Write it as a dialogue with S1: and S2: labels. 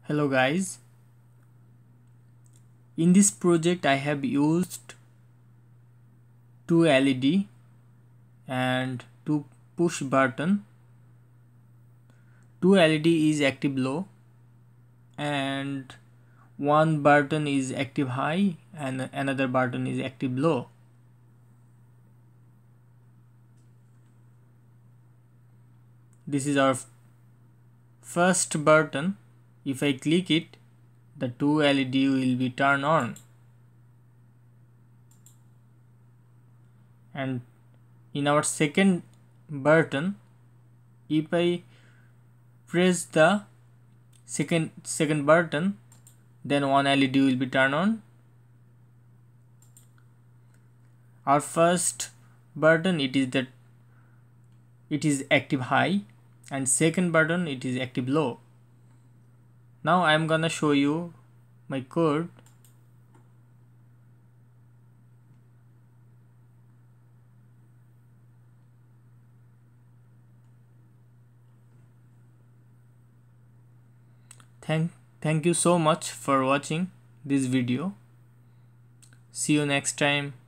S1: Hello guys, in this project I have used two LED and two push button. Two LED is active low and one button is active high and another button is active low. This is our first button. If I click it, the two LED will be turned on, and in our second button, if I press the second button, then one LED will be turned on. Our first button it is active high, and second button it is active low. Now I am gonna show you my code. Thank you so much for watching this video. See you next time.